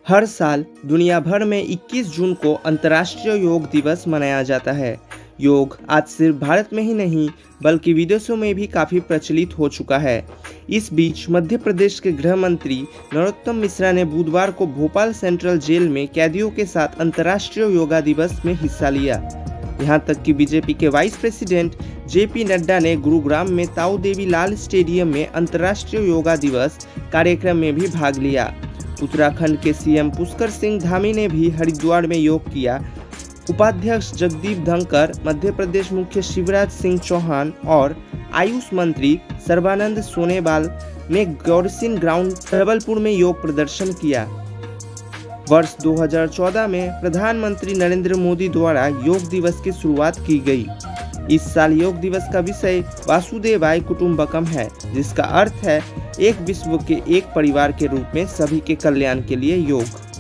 हर साल दुनिया भर में 21 जून को अंतर्राष्ट्रीय योग दिवस मनाया जाता है। योग आज सिर्फ भारत में ही नहीं बल्कि विदेशों में भी काफ़ी प्रचलित हो चुका है। इस बीच मध्य प्रदेश के गृह मंत्री नरोत्तम मिश्रा ने बुधवार को भोपाल सेंट्रल जेल में कैदियों के साथ अंतर्राष्ट्रीय योगा दिवस में हिस्सा लिया। यहां तक कि बीजेपी के वाइस प्रेसिडेंट जेपी नड्डा ने गुरुग्राम में ताऊ देवी लाल स्टेडियम में अंतर्राष्ट्रीय योगा दिवस कार्यक्रम में भी भाग लिया। उत्तराखंड के सीएम पुष्कर सिंह धामी ने भी हरिद्वार में योग किया। उपाध्यक्ष जगदीप धनखड़, मध्य प्रदेश मुख्य शिवराज सिंह चौहान और आयुष मंत्री सर्बानंद सोनोवाल ने गौरसिन ग्राउंड जबलपुर में योग प्रदर्शन किया। वर्ष 2014 में प्रधानमंत्री नरेंद्र मोदी द्वारा योग दिवस की शुरुआत की गई। इस साल योग दिवस का विषय वासुदेवाय कुटुंबकम है, जिसका अर्थ है एक विश्व के एक परिवार के रूप में सभी के कल्याण के लिए योग।